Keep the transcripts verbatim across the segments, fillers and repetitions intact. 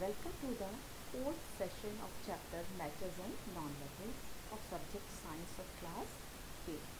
welcome to the fourth session of chapter Metals and Non-Metals of subject Science of class eight.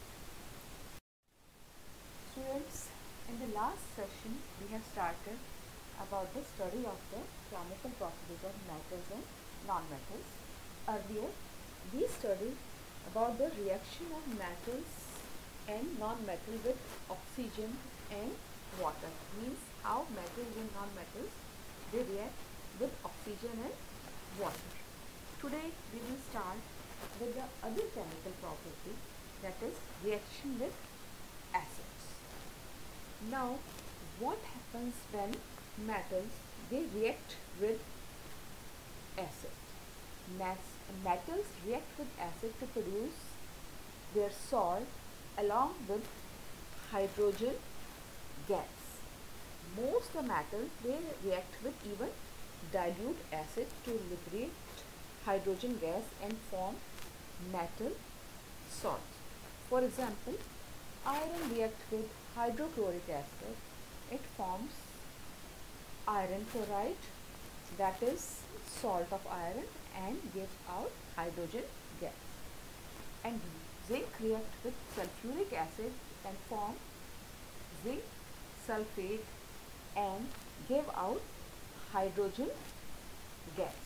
Students, in the last session we have started about the study of the chemical properties of metals and non-metals. Earlier we studied about the reaction of metals and non-metal with oxygen and water, means how metals and non-metals they react with oxygen and water. Today we will start with the other chemical property, that is reaction with acids. Now what happens when metals they react with acid? Metals react with acid to produce their salt along with hydrogen gas. Most of the metals they react with even dilute acid to liberate hydrogen gas and form metal salts. For example, iron reacts with hydrochloric acid. It forms iron chloride, that is salt of iron, and gives out hydrogen gas. And zinc reacts with sulfuric acid and form zinc sulfate and give out hydrogen gas.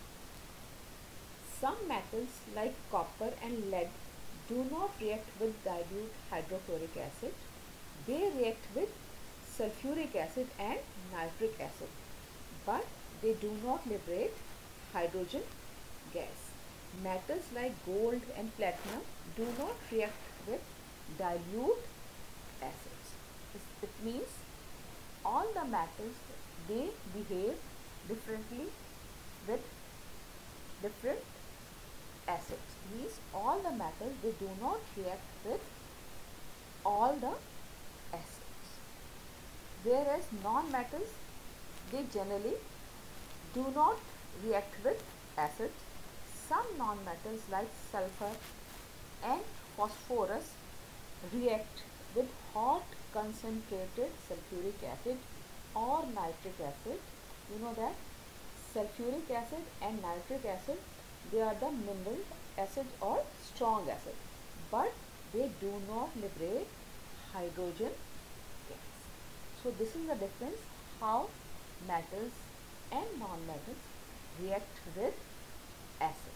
Some metals like copper and lead do not react with dilute hydrochloric acid. They react with sulfuric acid and nitric acid, but they do not liberate hydrogen gas. Metals like gold and platinum do not react with dilute acids. It means all the metals they behave differently with different acids. Means all the metals they do not react with all the acids. Whereas non-metals they generally do not react with acids. Some non-metals like sulfur and phosphorus react with hot concentrated sulfuric acid or nitric acid. You know that sulfuric acid and nitric acid, they are the mineral acid or strong acid, but they do not liberate hydrogen gas. So this is the difference how metals and non-metals react with acids.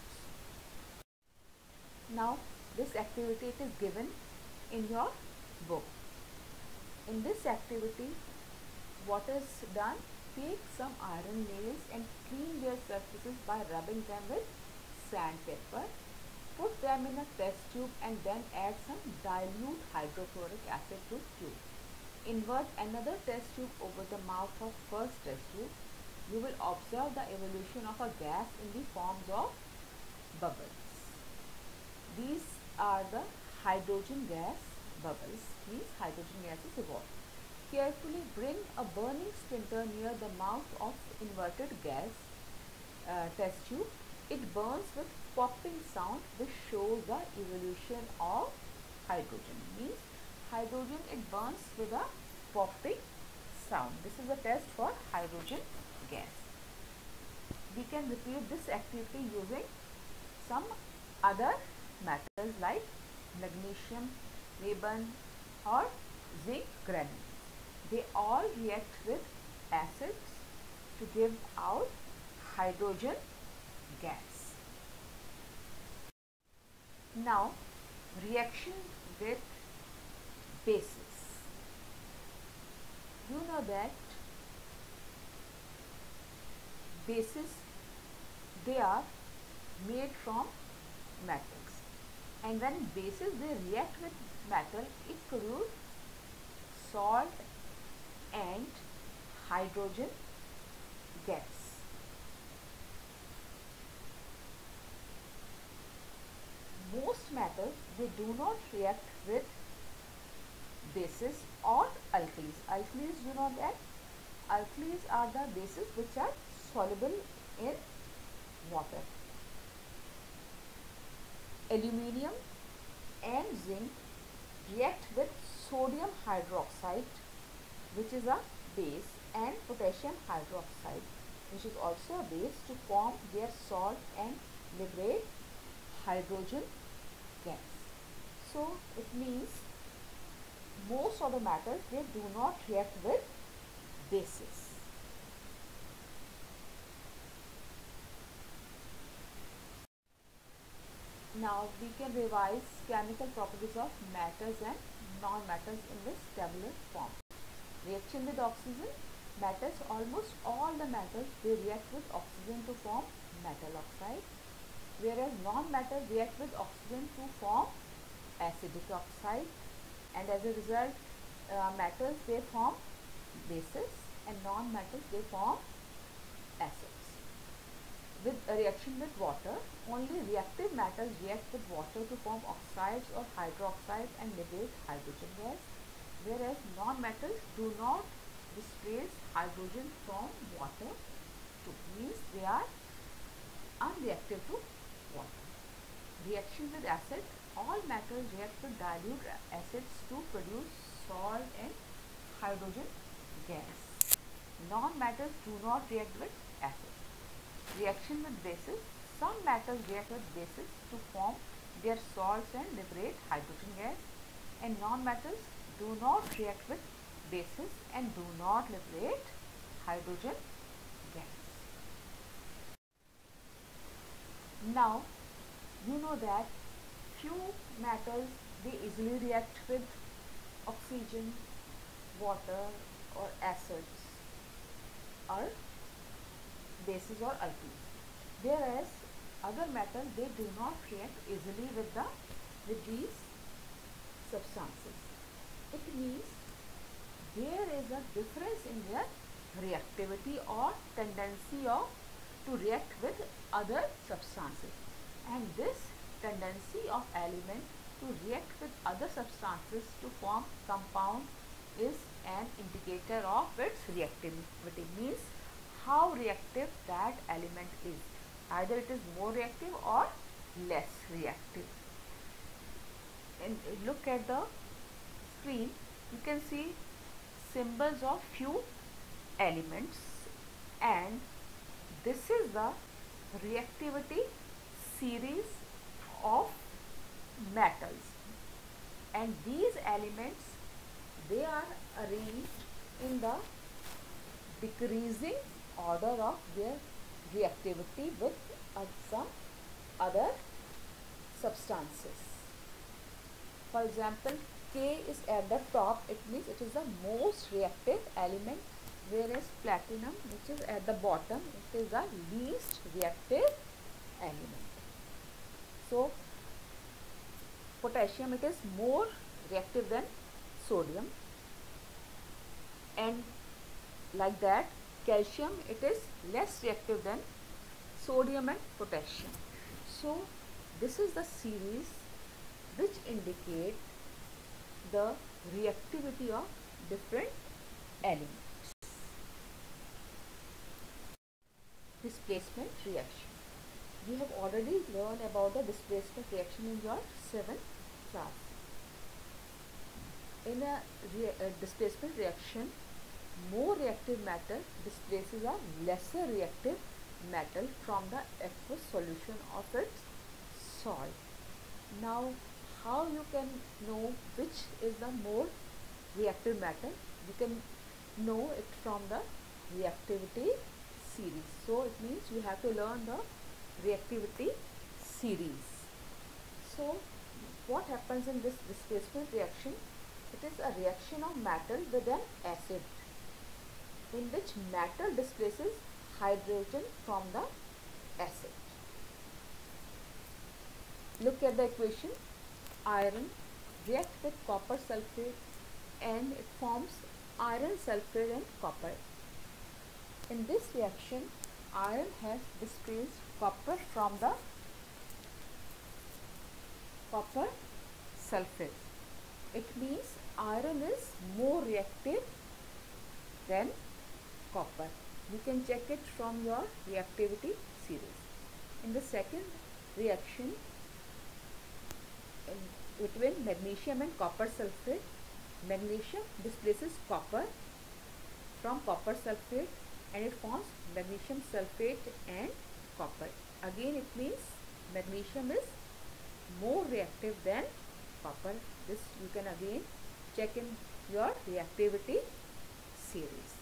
Now this activity it is given in your book. In this activity what is done, take some iron nails and clean their surfaces by rubbing them with sandpaper. Put them in a test tube and then add some dilute hydrochloric acid to tube. Invert another test tube over the mouth of first test tube. You will observe the evolution of a gas in the forms of bubbles. These are the hydrogen gas bubbles, means hydrogen gas is evolved. Carefully bring a burning splinter near the mouth of inverted gas uh, test tube. It burns with popping sound which shows the evolution of hydrogen. Means hydrogen it burns with a popping sound. This is the test for hydrogen gas. We can repeat this activity using some other metals like magnesium, carbon or zinc granules. They all react with acids to give out hydrogen gas. Now reaction with bases. You know that bases they are made from metals, and when bases they react with metal it produces salt and hydrogen gas. Most metals they do not react with bases or alkalis. Alkalis, you know that alkalis are the bases which are soluble in water. Aluminium and zinc react with sodium hydroxide, which is a base, and potassium hydroxide. which is also a base, to form their salt and liberate hydrogen gas. So it means most of the matters, they do not react with bases. Now we can revise chemical properties of matters and non-matters in this tabular form. Reaction with oxygen. Matters, almost all the matters, they react with oxygen to form metal oxide, whereas non-matter react with oxygen to form acidic oxide, and as a result uh, matters, they form bases and non-matters, they form acids. With a reaction with water, only reactive matters react with water to form oxides or hydroxides and liberate hydrogen gas, whereas non-matters do not displace hydrogen from water, too. Means they are unreactive to water. Reaction with acid. All matters react with dilute acids to produce salt and hydrogen gas. Non-matters do not react with acid. Reaction with bases. Some matters react with bases to form their salts and liberate hydrogen gas, and non-matters do not react with bases and do not liberate hydrogen gas. Now you know that few matters, they easily react with oxygen, water or acids or bases or alkenes, whereas other matters, they do not react easily with the with these substances. It means there is a difference in their reactivity or tendency of to react with other substances, and this tendency of element to react with other substances to form compound is an indicator of its reactivity. Means how reactive that element is, either it is more reactive or less reactive. And look at the screen, you can see symbols of few elements, and this is the reactivity series of metals, and these elements, they are arranged in the decreasing order of their reactivity with uh, some other substances. For example, K is at the top, it means it is the most reactive element, whereas platinum, which is at the bottom, it is the least reactive element. So potassium, it is more reactive than sodium, and like that calcium, it is less reactive than sodium and potassium. So this is the series which indicate the reactivity of different elements. Displacement reaction. We have already learned about the displacement reaction in your seventh class. In a, rea a displacement reaction, more reactive matter displaces a lesser reactive metal from the aqueous solution of its salt. Now, how you can know which is the more reactive metal? You can know it from the reactivity series. So it means you have to learn the reactivity series. So what happens in this displacement reaction? It is a reaction of metal with an acid, in which metal displaces hydrogen from the acid. Look at the equation. Iron reacts with copper sulfate and it forms iron sulfate and copper. In this reaction, iron has displaced copper from the copper sulfate. It means iron is more reactive than copper. You can check it from your reactivity series. In the second reaction, in between magnesium and copper sulfate, magnesium displaces copper from copper sulfate and it forms magnesium sulfate and copper. Again it means magnesium is more reactive than copper. This you can again check in your reactivity series.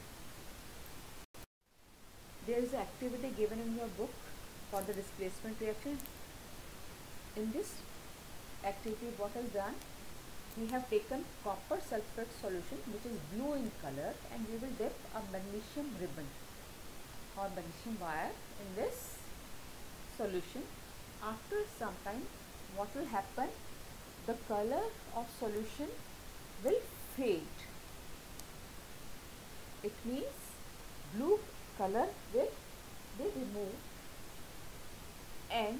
There is an activity given in your book for the displacement reaction. In this activity what is done, we have taken copper sulfate solution which is blue in color, and we will dip a magnesium ribbon or magnesium wire in this solution. After some time what will happen, the color of solution will fade. It means blue color will be removed and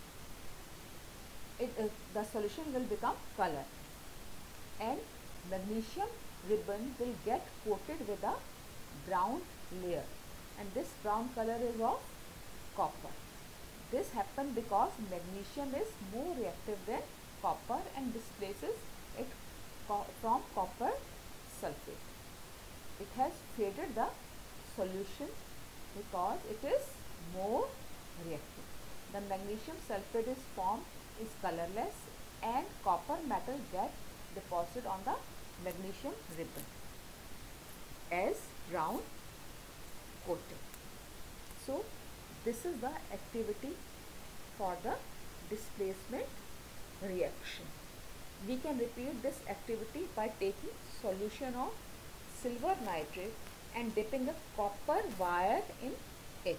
it, uh, the solution will become color, and magnesium ribbon will get coated with a brown layer, and this brown color is of copper. This happens because magnesium is more reactive than copper and displaces it co from copper sulfate. It has faded the solution because it is more reactive. The magnesium sulfate is formed is colorless, and copper metal gets deposited on the magnesium ribbon as brown coating. So this is the activity for the displacement reaction. We can repeat this activity by taking solution of silver nitrate and dipping a copper wire in it.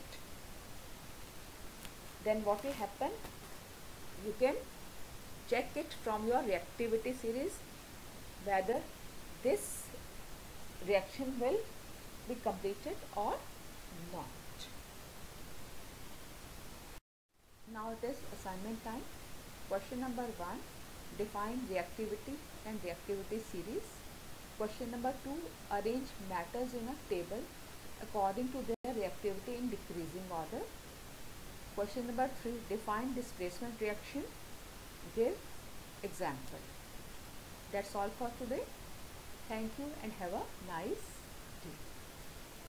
Then what will happen? You can check it from your reactivity series whether this reaction will be completed or not. Now it is assignment time. Question number one, define reactivity and reactivity series. Question number two, arrange matters in a table according to their reactivity in decreasing order. Question number three, define displacement reaction. Give example. That's all for today. Thank you and have a nice